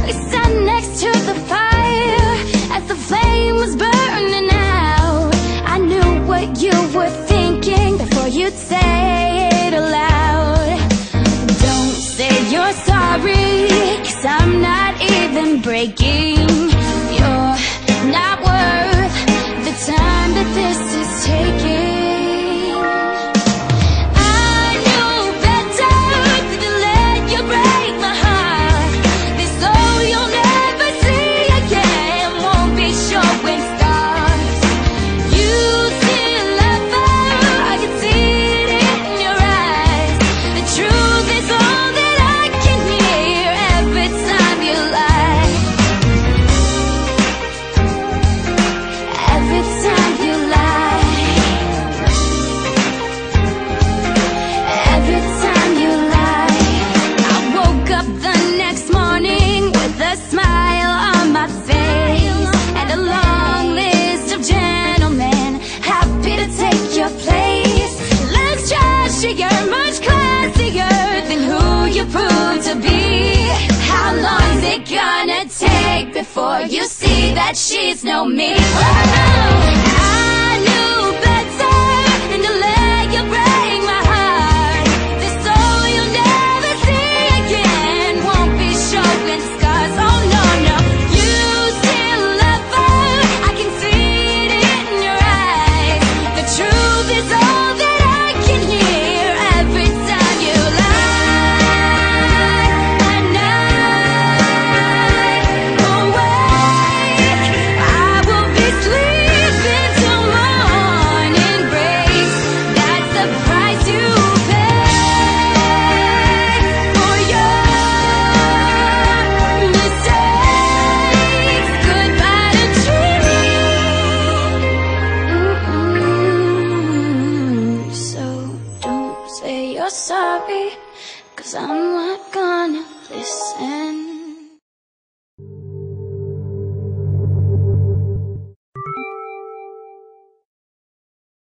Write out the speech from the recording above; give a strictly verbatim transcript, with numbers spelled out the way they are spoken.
We sat next to the fire as the flame was burning out. I knew what you were thinking before you'd say it aloud. Don't say you're sorry, 'cause I'm not even breaking. You're not worth the time that this is taking. You're much classier than who you prove to be. How long's it gonna take before you see that she's no me? Oh, no. I